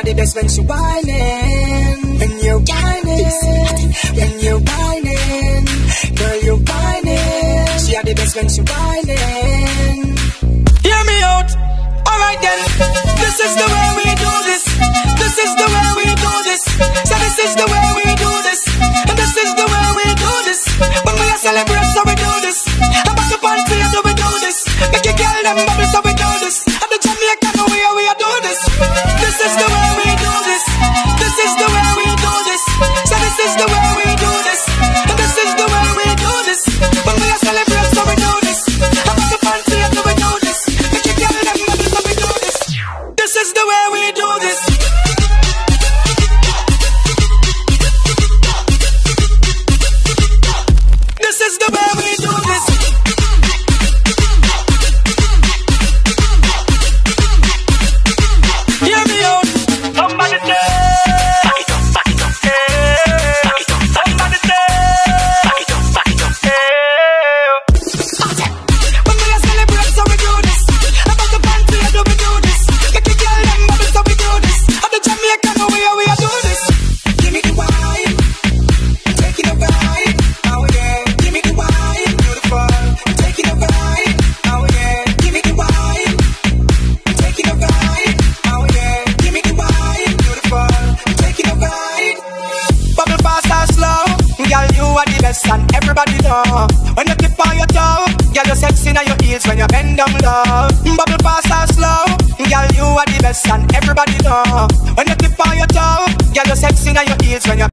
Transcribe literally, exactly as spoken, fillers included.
are the best when she whining. When you whining, when you whining, girl you whining. She are the best when she whining. Hear me out. Alright then, this is the way we do this. This is the way we do this. So this is the way we do this. And this is the way we do this. When we are celebrate, so we do this. I'm about to party, so we do this. Make you girl them bubble, so we do this. And the Jamaican way we are do this. This is the way we do this. This is the way we do this. So this is the way we do this. And this is the way we do this. When we are celebrate, so we do this. I'm about to party, so we do this. Make you girl them bubble, so we do this. This is the way we do this. This is the way we do this. Hear me out. Somebody say, back it up, back it up, hey. Back it up, back it up. Somebody say, back it up, back it up, hey. When we are celebrate, so we do this. About the party, so we do this. Make the girl them bubble, so we do this. At the Jamaican way, we are do this. Give me the wine, taking the vibe, oh yeah. Give me the wine, beautiful, taking the vibe, oh yeah. Give me the wine, taking the vibe, oh yeah. Give me the wine, beautiful, taking the vibe. Bubble fast and slow, girl you are the best and everybody know. When you tip on your toe, girl you're sexy in your heels when you bend down low. Bubble fast and slow, girl you are the best and everybody know. When you tip on your toe, girl you're sexy in your heels when you